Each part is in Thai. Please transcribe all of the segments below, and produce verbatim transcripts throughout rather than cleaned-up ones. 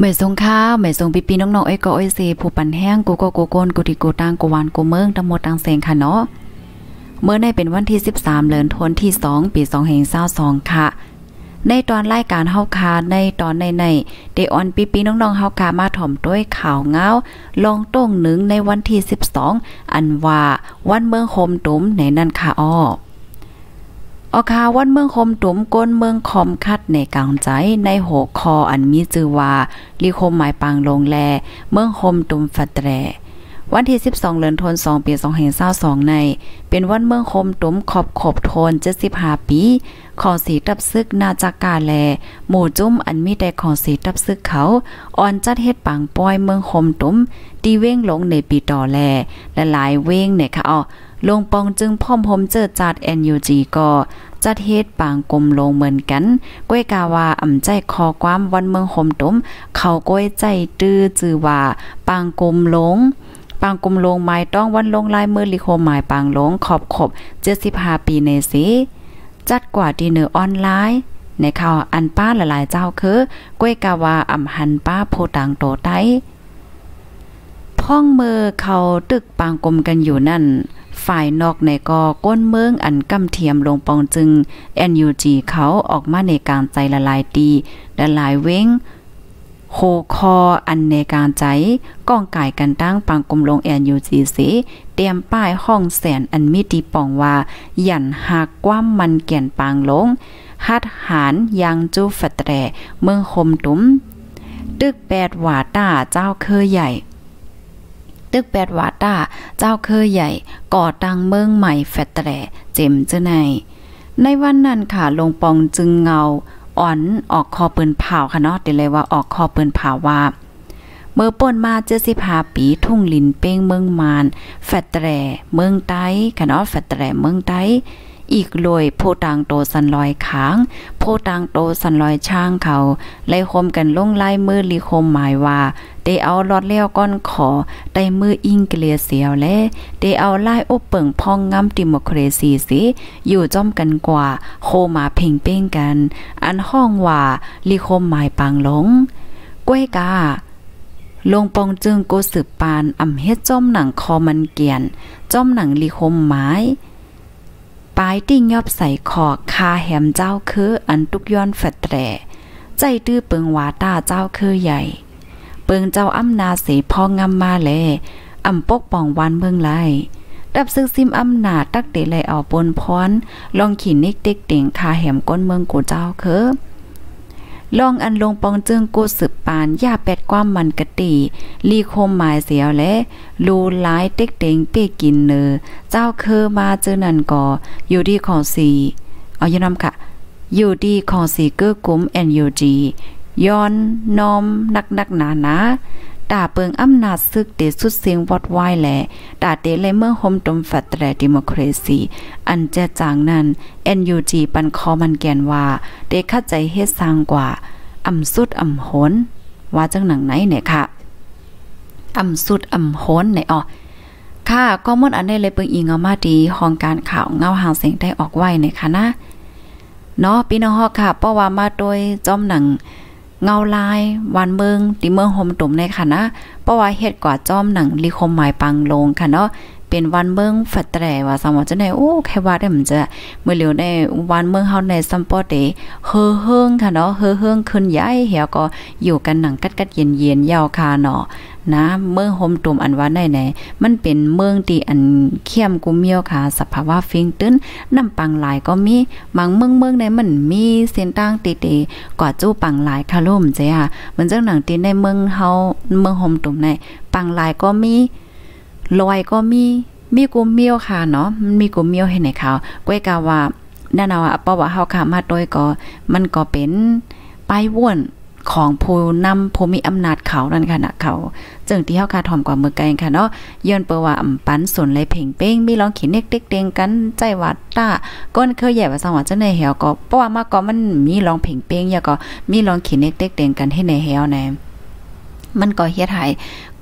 ไม่ทรงข้าวไม่ทรงปีปีน้องๆไอ้ก็ไอ้ซีผู้ปันแห้งกูก็กูโกนกูที่กูตังกูวานกูเมืองทั้งหมดตังเซงค่ะเนาะเมื่อในเป็นวันที่สิบสามเดือนธันวาคมที่สองปีสองพันยี่สิบสองค่ะในตอนรายการเฮาคาในตอนในในเดออนปีปีน้องๆเฮาคามาถ่อมด้วยข่าวเงาลองต้งหนึ่งในวันที่สิบสองอันว่าวันเมืองโคมตุ้มในนั่นค่ะอ้อออคาวันเมืองคมตุ้มก้นเมืองคอมคัดในกลางใจในหัวคออันมีจื่อว่าลิคมหมายปางลงแลเมืองคมตุ้มฟัดแตรวันที่สิบสองเดือนธันวาคมปีสองพันยี่สิบสองในเป็นวันเมืองคมตุ้มขอบขบโทนเจ็ดสิบห้าปีของสีตับซึกนาจากกาแลหมู่จุ้มอันมีแต่ของสีตับซึกเขาอ่อนจัดเฮ็ดปังป้อยเมืองคมตุ้มตีเว้งลงในปีต่อแลและหลายเว้งเนี่ยค่ะอ๋อลงปองจึงพร้อมพมเจอจัด เอ็น ยู จี ก็จัดเฮ็ดปางกลมลงเหมือนกันก้วยกาว่าอ่ำใจคอความวันเมืองคมตุ้มเขาก้วยใจตื้อจือว่าปางกลมลงปางกลมลงหมายต้องวันลงลายมือลิโคหมายปางลงขอบขบเจ็ดสิบห้าปีในสิจัดกว่าดีเนอร์ออนไลน์ในข่าวอันป้าหลายๆเจ้าคือก้วยกาว่าอ่ำหันป้าโพตังโตไต้พ่องมือเขาตึกปางกลมกันอยู่นั่นฝ่ายนอกในก็ก้นเมืองอันกำเทียมลงปองจึง เอ็น ยู จี เขาออกมาในการใจละลายตีละลายเว้งโคคออันในการใจก้องไก่กันตั้งปังกลมลง เอ็น ยู จี สิเตรียมป้ายห้องแสนอันมีตีป่องว่าหยันหากกว้ามมันเกี่ยนปางลงฮัดหารยางจูฟัดแตรเมืองคมตุ้มตึกแปดหวาต้าเจ้าเคยใหญ่ตึกแปดวาต้าเจ้าเคยใหญ่ก่อตั้งเมืองใหม่แฟตแตรเจมเจในในวันนั้นค่ะลงปองจึงเงาอ่อนออกคอปืนเผาค่ะเนาะเดี๋ยวเลยว่าออกคอปืนเผาว่าเมื่อป่นมาเจ็ดสิบห้าปีทุ่งลินเป้งเมืองมานแฟตแตรเมืองใต้ค่ะเนาะแฟตแตรเมืองใต้อีกลอยโพตังโตสันลอยค้างโพตังโตสันลอยช่างเขาไล่คมกันลงไล่มือลีคมหมายว่าได้เอาลอดเลี้ยวก้อนขอได้มืออิงเกลียเสียวและได้เอาไล่อบเปิงพองงำดิโมคราซีสิอยู่จ้อมกันกว่าโคมาเพ่งเป้งกันอันห้องว่าลีคมหมายปางหลงก้วยกาลงปองจึงโกสืบปานอ่ำเฮ็ดจ้อมหนังคอมันเกียนจ้อมหนังลีคมหมายปลายติ้งยอบใส่คอคาแหมเจ้าคืออันตุกย้อนแฟดแตรใจตื้อเปิงวาตาเจ้าคือใหญ่เปิงเจ้าอำนาจเสพองำมาแลอำปกป่องวันเมืองไล่ดับซึกซิมอำนาจตักเตเลยเอาปนพรลองขี่นิกเต็กเต่งคาแหมก้นเมืองกูเจ้าคือลองอันลงปองจึงกูสืบปานย่าแปดความมันกะตีลีคมหมายเสียวและลูหลายเต็กเต็งเป้กินเนอเจ้าเคอมาเจอนั่นก่ออยู่ดีของสีเอาอย่านำค่ะอยู่ดีของสีเกื้อกุ้ม เอ็น ยู จี ย้อนนอมนักนักหนาหนาด่าเปิงอำนาจซึกเตสุดเสียงวอดวายแหละด่าเตเลยเมืองโฮมตมฟัดแตรดิโมคราซีอันแจจางนั้น เอ็น ยู จี ปันคอมันแกนว่าเตเข้าใจเฮ็ดสร้างกว่าอำสุดอำโหนว่าจังหนังไหนเนี่ยค่ะอำสุดอำโหนเนี่ยอ๋อค่ะก็มดอันได้เลยเปิงอีเงามาดีห้องการข่าวเงาหางเสียงได้ออกไว้เนี่ยค่ะนะเนาะพี่น้องฮอกค่ะเพราะว่ามาโดยจอมหนังเงาลายวันเมืองที่เมืองโฮมตุ่มในค่ะนะเพราะว่าเฮ็ดกว่าจอมหนังลิคมหมายปังลงค่ะเนาะเป็นวันเมืองฟัดแตรว่าสมว่าจะได้โอ้แค่ว่าได้มันจะเมื่อเร็วได้วันเมืองเฮาในซัมปอเตเฮอเฮิงค่ะเนาะเฮอเฮิงขึ้นใหญ่เหี่ยวก็อยู่กันหนังกัดกัดเย็นเย็นยาวคาเนาะนะเมืองโฮมตุ่มอันว่าได้ไหนมันเป็นเมืองที่อันเข้มกุมเมียวค่ะสภาวะฟิงตื้นน้ำปังหลายก็มีบางเมืองเมืองในมันมีเส้นต่างติเตกว่าจู้ปังหลายค่ะล่มเจ้ามันจังหนังที่ในเมืองเฮาเมืองโฮมตุ่มในปังหลายก็มีลอยก็มีมีกูเมียวค่ะเนาะมันมีกูเมียวให้ไหนเขาก้อยกาว่านั่นเอาอะเพราะว่าเฮาค่ะมาโดยก็มันก็เป็นป้ายว่นของผู้นำผู้มีอำนาจเขานั่นค่ะนะเขาจึงที่เฮาค่ะถ่อมกว่ามือไกลค่ะเนาะย้อนเปว่าอำปันสนเลยเพ่งเป้งมีลองขินเน็กเต็กเต็งกันใจวัดตาก้นเคยใหญ่ว่าสังว่าจังได๋แหวก็เพราะว่ามาก็มันมีลองเพ่งเป้งอย่าก็มีลองขินเน็กเต็กเต็งกันให้ในแหวแน่มันก็เฮ็ดให้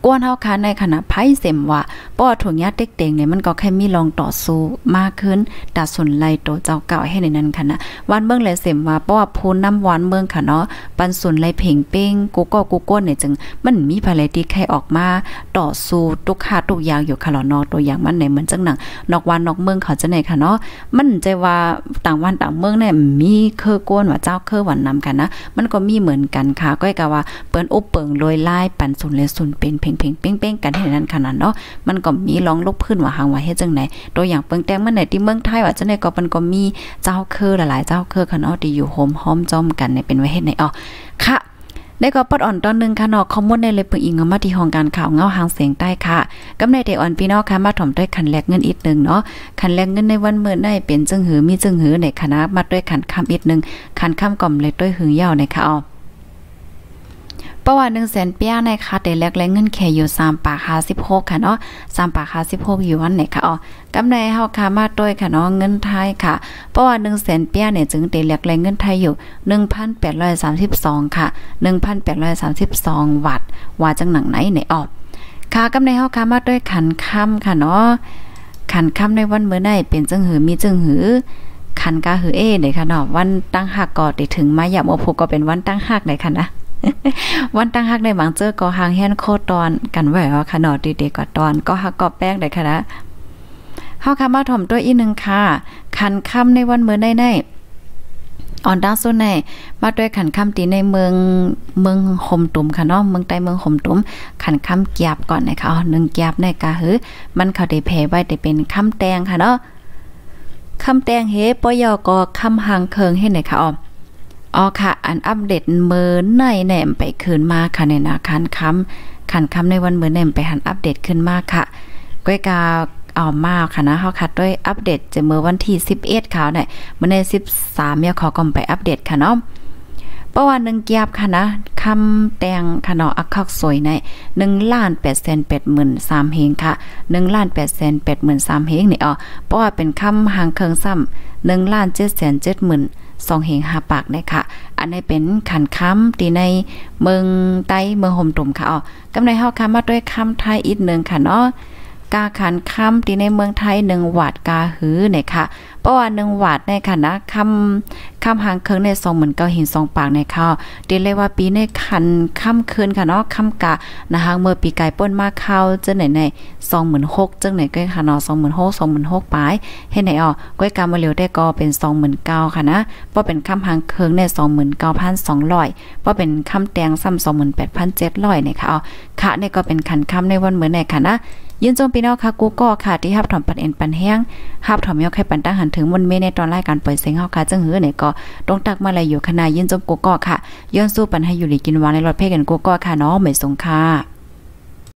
ก้นเฮาค่ะในขณะไพ่เสมว่าป้อถุงยาเต็กเต็งเนี่ยมันก็แค่มีลองต่อสู้มากขึ้นดาสุนไลโตเจ้าเก่าให้ในนั้นค่ะนะวันเบิ่งเลยเสมว่าป้อพูนน้ำหวานเมืองค่ะเนาะปันสุนไลเพ่งเป้งกูก็กูก้นเนี่ยจึงมันมีภายที่ใครออกมาต่อสู้ทุกหาทุกอย่างอยู่ค่ะเนาะตัวอย่างมันไหนเหมือนจังหนังนอกวันนอกเมืองเขาจะไหนค่ะเนาะมันใจว่าต่างวันต่างเมืองเนี่ยมีเคอก้นว่าเจ้าเคอหวันนำกันนะมันก็มีเหมือนกันค่ะก็กะว่าเปิ้นอุบเปิงโรยลายปันสุนเลยสุนเป็นเพ่งเพ่งเป้งเป้งกันให้นั้นขนาดเนาะมันก็มีร้องลุกพื้นว่าหางว่าเฮ็ดจังไหนตัวอย่างเปิงแต้งเมื่อไหนที่เมืองไทยว่าจังได๋ก็มันก็มีเจ้าเคอหลายๆเจ้าเคอค่ะเนาะที่อยู่โฮมห้อมจ้อมกันเนี่ยเป็นไว้เฮ็ดไหนอ๋อค่ะได้ก็ปอดอ่อนตอนนึงค่ะเนาะข้อมูลในเลยเพิ่งอิงเอามาที่ห้องการข่าวเงาหางเสียงใต้ค่ะกำในได้อ่อนพี่น้องค่ะมาถ่อมด้วยคันแลกเงินอีกนึงเนาะคันแลกเงินในวันมื้อได้เป็นจึงหือมีจึงหือในคณะมาด้วยคันคำอีกนึงคันคำก่อมเลยด้วยหือยาวในค่ะอ๋อประวัติหนึ่งแสนเปียในค่ะแต่แรกแรงเงินแค่อยู่สามปากห้าสิบหกค่ะเนาะสามปากห้าสิบหกอยู่วันไหนค่ะอ๋อกำไรเฮาค่ะมาด้วยค่ะเนาะเงินไทยค่ะประวัติหนึ่งแสนเปียเนี่ยจึงแต่แรกแรงเงินไทยอยู่ หนึ่งพันแปดร้อยสามสิบสอง ค่ะ หนึ่งพันแปดร้อยสามสิบสอง วัตต์ว่าจังหนังไหนไหนออกค่ะกำไรเฮาค่ะมาด้วยขันค่ำค่ะเนาะขันค่ำในวันมื้อได้เป็นจังหือมีจังหือขันกาหือเอเนี่ยค่ะเนาะวันตั้งหักก็ได้ถึงมาอย่าบ่พบก็เป็นวันตั้งหักได้ค่ะนะวันตั้งฮักในบางเจอก็หางแฮนโคตอนกันไว้ว่าค่ะเนาะดีๆก็ตอนก็ฮักก็แป้งได้ค่ะนะเฮาค่ะมาถ่อมตัวอีกนึงค่ะคันค่ำในวันมื้อได้ๆอ่อนดาวโซนในมาด้วยขันค่ำตีในเมืองเมืองห่มตุ่มค่ะเนาะเมืองใต้เมืองห่มตุ่มขันค่ำเกียบก่อนนะคะอ๋อหนึ่งเกียบในกะหือมันเขาได้แผ่ไว้ได้เป็นค่ำแตงค่ะเนาะค่ำแตงเฮปอยอก็ค่ำหางเคิงเฮ็ดไหนค่ะอ๋ออ๋อค่ะอันอัปเดตเมื่อในแหนมไปคืนมาค่ะในนาคันคำคันคำในวันเมื่อแหนมไปหันอัปเดตขึ้นมาค่ะก้อยกาเอามาค่ะนะเฮาคัดด้วยอัปเดตจะเมื่อวันที่สิบเอ็ดข่าวเนี่ยมื้อในสิบสามเนี่ยขอก่อมไปอัปเดตค่ะเนาะประวัติหนึ่งเกียบค่ะนะคำแตงค่ะเนาะอักคักสวยใน หนึ่งล้านแปดแสนแปดหมื่นสาม เฮงค่ะ หนึ่งล้านแปดแสนแปดหมื่นสาม เฮงนี่อ๋อเพราะว่าเป็นคำหางเคิงซ้ำ หนึ่งล้านเจ็ดแสนเจ็ดหมื่นสองเฮงห้าปากนะคะอันนี้เป็นขันค้ำตีในเมืองใต้เมืองห่มตุ่มค่ะอ๋อกำไรเฮาค้ำมาด้วยคำไทยอีกนึงค่ะเนาะกาขันค้ำตีในเมืองไทยหนึ่งวัตต์กาหือเนี่ยค่ะเพราะว่าหนึ่งวัตต์ในค่ะนะคำคำหางเคิงในสองหมื่นเก้าเห็นสองปากในข้าวตีเลยว่าปีในขันค่ำคืนค่ะเนาะค่ำกะนะคะเมื่อปีไก่ป้นมาข้าวเจ้าไหนในสองหมื่นหกจังไหนก็ค่ะเนาะสองหมื่นหกสองหมื่นหกปลายให้ไหนอ๋อก้อยกามาเร็วได้ก็เป็นสองหมื่นเก้าค่ะนะเพราะเป็นค่ำหางเคิงในสองหมื่นเก้าพันสองร้อยเพราะเป็นค่ำแตงซ้ำสองหมื่นแปดพันเจ็ดร้อยเนี่ยค่ะอ๋อค่ะนี่ก็เป็นขันค่ำในวันเหมือนในค่ะนะยินจมพี่น้องค่ะกูก็ค่ะที่ฮับถอมปันเอ็นปันแห้งฮับถอมยอกให้ปันตั้งหันถึงวันเมในตอนรายการปล่อยเสียงเฮาค่ะจังหือเนี่ยก็ต้องตักมาเลยอยู่คณะยินจมกูก็ค่ะย้อนสู้ปันให้อยู่หลีกินวานในรถเพกันกูก็ค่ะเนาะไม่สงค่ะ